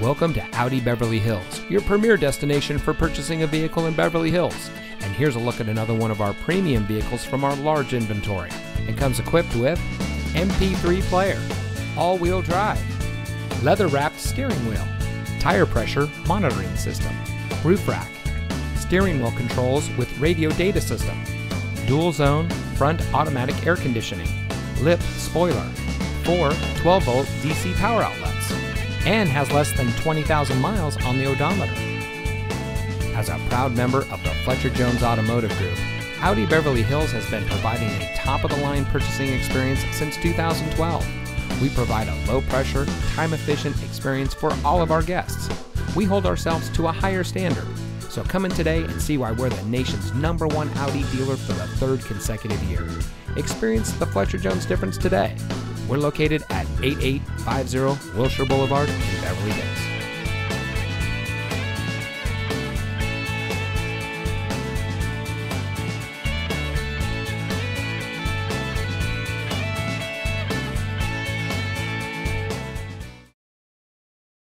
Welcome to Audi Beverly Hills, your premier destination for purchasing a vehicle in Beverly Hills. And here's a look at another one of our premium vehicles from our large inventory. It comes equipped with MP3 player, all-wheel drive, leather-wrapped steering wheel, tire pressure monitoring system, roof rack, steering wheel controls with radio data system, dual-zone front automatic air conditioning, lip spoiler, 4 12-volt DC power outlets, and has less than 20,000 miles on the odometer. As a proud member of the Fletcher Jones Automotive Group, Audi Beverly Hills has been providing a top-of-the-line purchasing experience since 2012. We provide a low-pressure, time-efficient experience for all of our guests. We hold ourselves to a higher standard. So come in today and see why we're the nation's #1 Audi dealer for the 3rd consecutive year. Experience the Fletcher Jones difference today. We're located at 8850 Wilshire Boulevard in Beverly Hills.